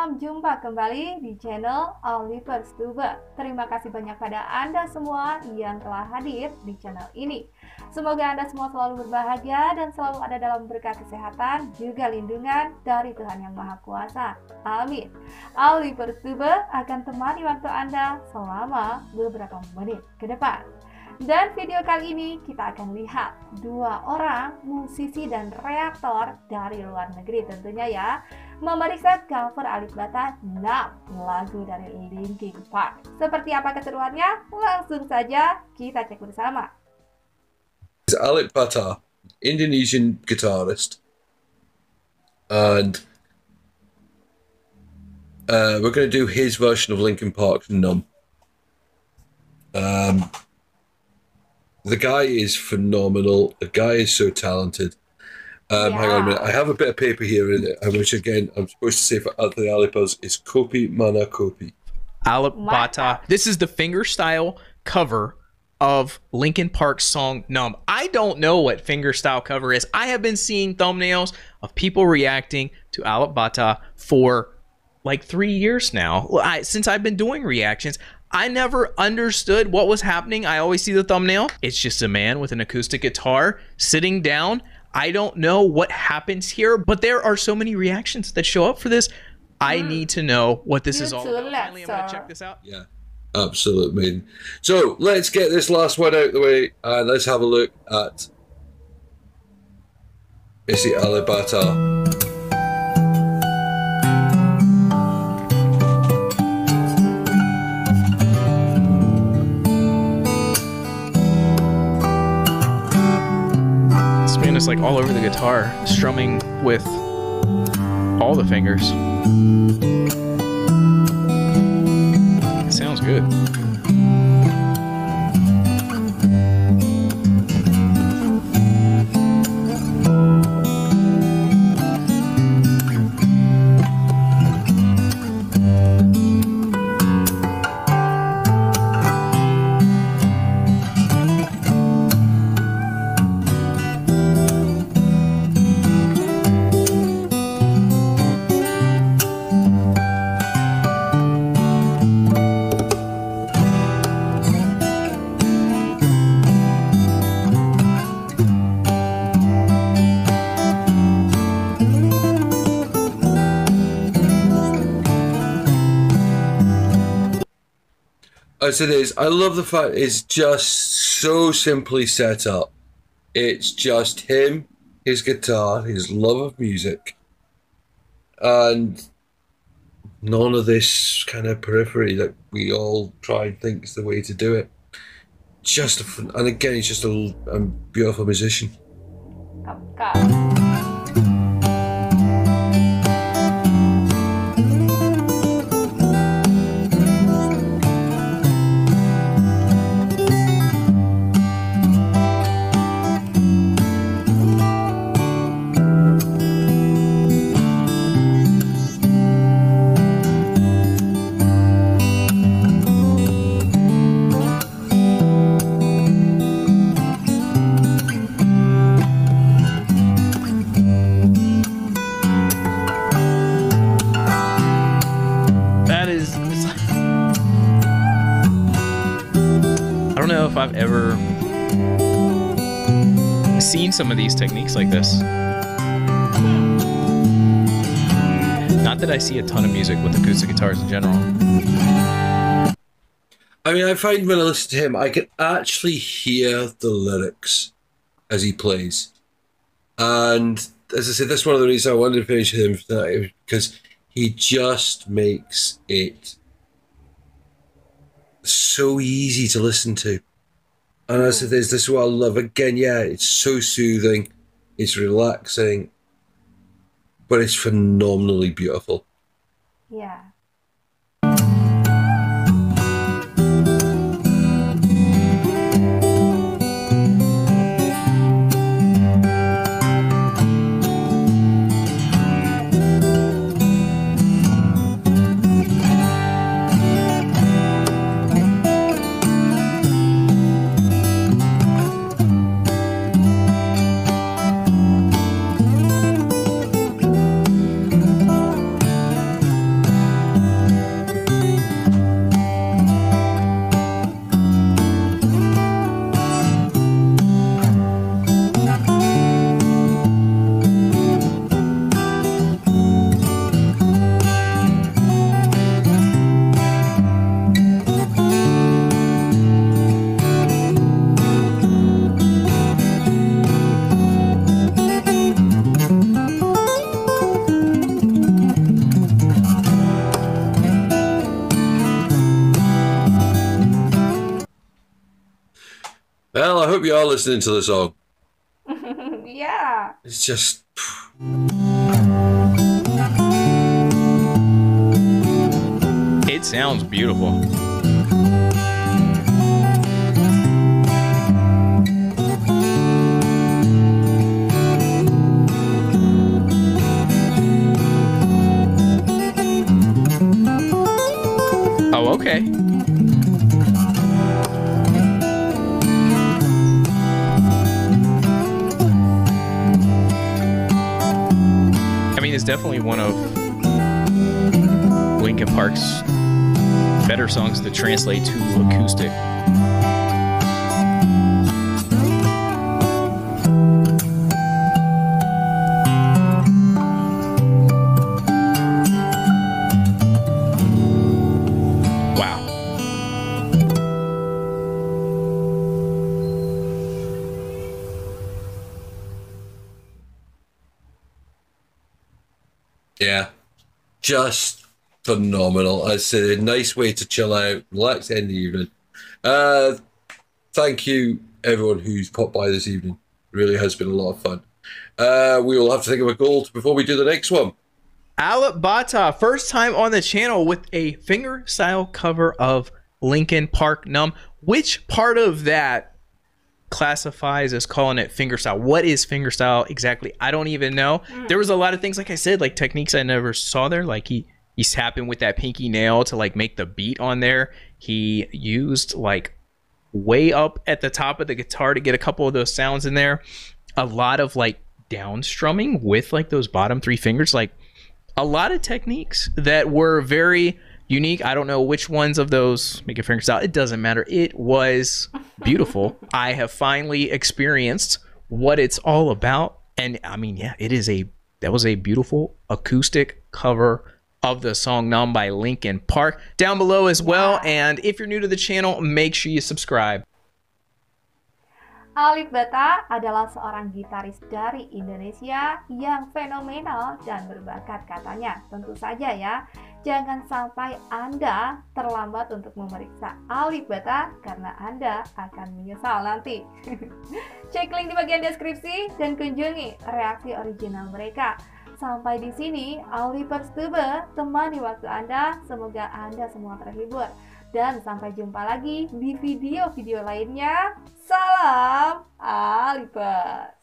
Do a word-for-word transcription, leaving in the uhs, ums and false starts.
Salam jumpa kembali di channel Oliver's Tuber. Terima kasih banyak pada Anda semua yang telah hadir di channel ini. Semoga Anda semua selalu berbahagia dan selalu ada dalam berkat kesehatan juga lindungan dari Tuhan Yang Maha Kuasa. Amin. Oliver's Tuber akan temani waktu Anda selama beberapa menit ke depan. Dan video kali ini kita akan lihat dua orang musisi dan reaktor dari luar negeri tentunya ya, memeriksa cover Alip Ba Ta enam lagu dari Linkin Park. Seperti apa keseruannya? Langsung saja kita cek bersama. Alip Ba Ta, Indonesian guitarist, and uh, we're going to do his version of Linkin Park's Numb. Um, The guy is phenomenal. The guy is so talented. Um, yeah. Hang on a minute. I have a bit of paper here in it, which again I'm supposed to say for Anthony Alipas is Kopi Mana Kopi. Alip Ba Ta. This is the fingerstyle cover of Linkin Park's song Numb. I don't know what fingerstyle cover is. I have been seeing thumbnails of people reacting to Alip Ba Ta for like three years now. I, since I've been doing reactions. I never understood what was happening. I always see the thumbnail. It's just a man with an acoustic guitar sitting down. I don't know what happens here, but there are so many reactions that show up for this. I mm. need to know what this you is all about. Finally, I'm gonna check this out. Yeah, absolutely. So let's get this last one out of the way and let's have a look at Isi Alip Ba Ta. It's like all over the guitar, strumming with all the fingers. It sounds good. As it is, I love the fact it's just so simply set up. It's just him, his guitar, his love of music, and none of this kind of periphery that we all try and think is the way to do it. Just a fun, and again, he's just a, a beautiful musician. Oh, God. I don't know if I've ever seen some of these techniques like this. Not that I see a ton of music with acoustic guitars in general. I mean, I find when I listen to him, I can actually hear the lyrics as he plays. And as I said, that's one of the reasons I wanted to finish with him tonight, because he just makes it so easy to listen to. And as it is, this is what I love. Again, yeah, it's so soothing, it's relaxing, but it's phenomenally beautiful. Yeah. hope you are listening to the song. Yeah. It's just. It sounds beautiful. Oh, okay. I mean, it's definitely one of Linkin Park's better songs to translate to acoustic. Wow. Yeah. Just phenomenal. I said a nice way to chill out, relax the end of the evening. Uh, thank you, everyone who's popped by this evening. Really has been a lot of fun. Uh, we will have to think of a goal before we do the next one. Alip Ba Ta, first time on the channel with a finger style cover of Linkin Park Numb. Which part of that classifies as calling it fingerstyle? What is fingerstyle exactly? I don't even know. Mm. There was a lot of things, like I said, like techniques I never saw there. Like he he's tapping with that pinky nail to like make the beat on there. He used like way up at the top of the guitar to get a couple of those sounds in there. A lot of like down strumming with like those bottom three fingers. Like a lot of techniques that were very unique. I don't know which ones of those make a fingerstyle. It doesn't matter. It was beautiful. I have finally experienced what it's all about. And I mean, yeah, it is a, that was a beautiful acoustic cover of the song Numb by Linkin Park. Down below as well. And if you're new to the channel, make sure you subscribe. Alip Ba Ta adalah seorang gitaris dari Indonesia yang fenomenal dan berbakat katanya. Tentu saja ya, jangan sampai Anda terlambat untuk memeriksa Alip Ba Ta karena Anda akan menyesal nanti. Cek link di bagian deskripsi dan kunjungi reaksi original mereka. Sampai di sini, Alipers Tube temani waktu Anda. Semoga Anda semua terhibur. Dan sampai jumpa lagi di video-video lainnya. Salam Alipers.